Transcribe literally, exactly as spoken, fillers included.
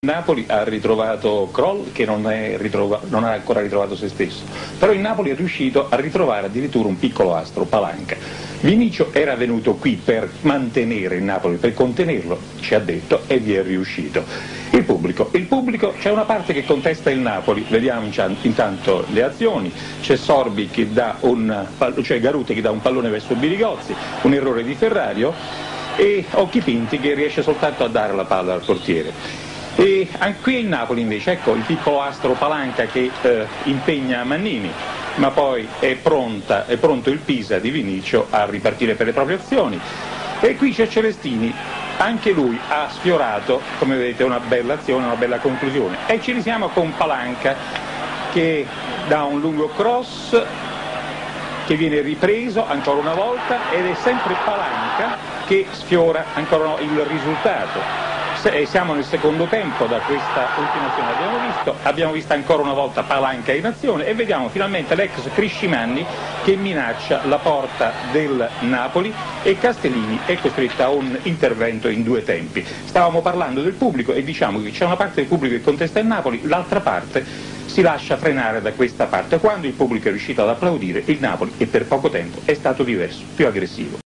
Napoli ha ritrovato Kroll che non, è ritrova, non ha ancora ritrovato se stesso, però il Napoli è riuscito a ritrovare addirittura un piccolo astro, Palanca. Vinicio era venuto qui per mantenere il Napoli, per contenerlo, ci ha detto, e vi è riuscito. Il pubblico, il pubblico c'è una parte che contesta il Napoli, vediamo intanto le azioni, c'è Sorbi che dà un, cioè Garuti che dà un pallone verso Birigozzi, un errore di Ferrario, e Occhi Pinti che riesce soltanto a dare la palla al portiere. E qui il Napoli invece, ecco il piccolo astro Palanca che eh, impegna Mannini, ma poi è, pronta, è pronto il Pisa di Vinicio a ripartire per le proprie azioni. E qui c'è Celestini, anche lui ha sfiorato, come vedete, una bella azione, una bella conclusione. E ci risiamo con Palanca che dà un lungo cross, che viene ripreso ancora una volta, ed è sempre Palanca che sfiora ancora il risultato. Siamo nel secondo tempo da questa ultima azione, abbiamo visto, abbiamo visto ancora una volta Palanca in azione e vediamo finalmente l'ex Criscimanni che minaccia la porta del Napoli e Castellini è costretto a un intervento in due tempi. Stavamo parlando del pubblico e diciamo che c'è una parte del pubblico che contesta il Napoli, l'altra parte si lascia frenare da questa parte. Quando il pubblico è riuscito ad applaudire, il Napoli, e per poco tempo, è stato diverso, più aggressivo.